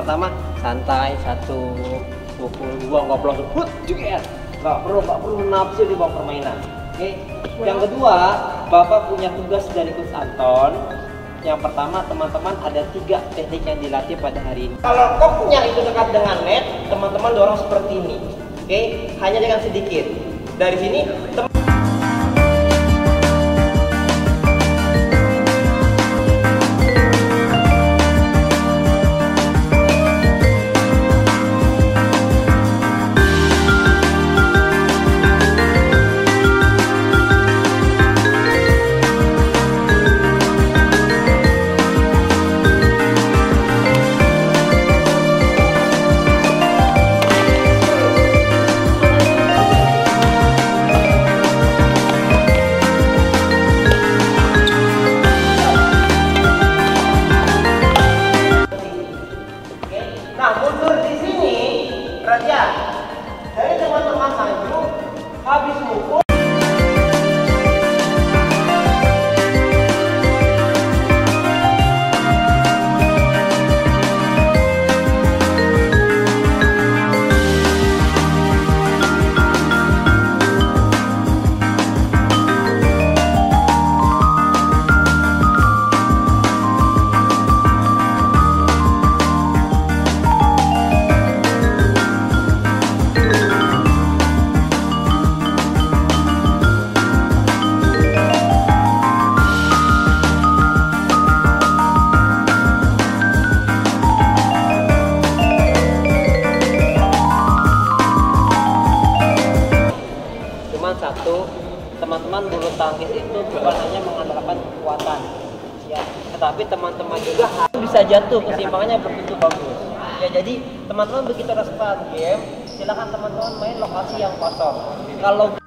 pertama santai, satu pukul, dua ngoplos, juga nggak perlu nafsu di bawah permainan. Oke. Yang kedua, Bapak punya tugas dari Coach Anton. Yang pertama, teman-teman ada 3 teknik yang dilatih pada hari ini. Kalau koknya itu dekat dengan net, teman-teman dorong seperti ini. Oke, hanya dengan sedikit. Dari sini mundur di sini, Raja. Dari teman-teman maju, habis mukul. Satu, teman-teman bulu tangkis itu bukan hanya mengandalkan kekuatan ya, tetapi teman-teman juga harus bisa jatuh, keseimbangannya begitu bagus ya. Jadi teman-teman begitu ada start game, silakan teman-teman main lokasi yang kosong. Kalau